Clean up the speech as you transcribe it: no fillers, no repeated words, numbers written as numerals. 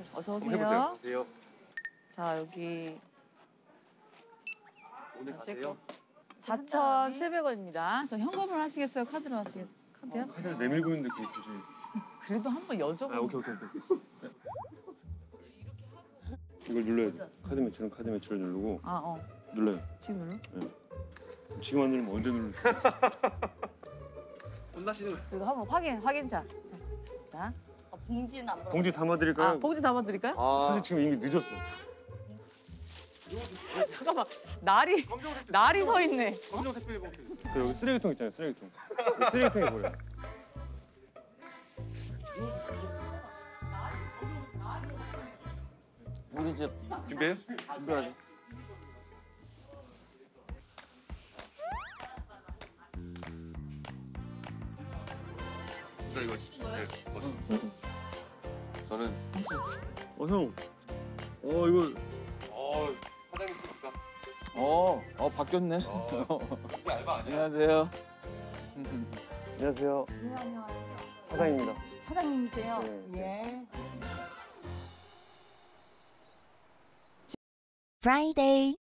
어서 오세요. 해보세요. 자, 여기 오늘 가세요? 4,700원입니다. 저 현금으로 하시겠어요? 카드로 하시겠어요? 카드요? 카드를 내밀고 있는데 그게 굳이. 그래도 한번 여쭤보고. 아, 오케이. 이걸 눌러야 돼. 카드 매출을 누르고. 아, 눌러요. 지금 눌러? 네. 지금 안 누르면 언제 누르지? 혼나시는 거. 그리고 한번 확인자. 자, 됐습니다. 봉지는 안 봉지 담아드릴까요? 아, 봉지 담아드릴까요? 사실 지금 이미 늦었어. 잠깐만, 날이 서 있네. 검정 택배 봉지. 그 여기 쓰레기통 있잖아요, 쓰레기통. 쓰레기통에 버려. 우리 이제 준비해요? 준비하자. 저 이거 저는 형. 이거 사장님 뜻이다. 바뀌었네. 이게 알바 아니야? 안녕하세요. 안녕하세요. 사장입니다. 사장님이세요? 네. 예. Friday.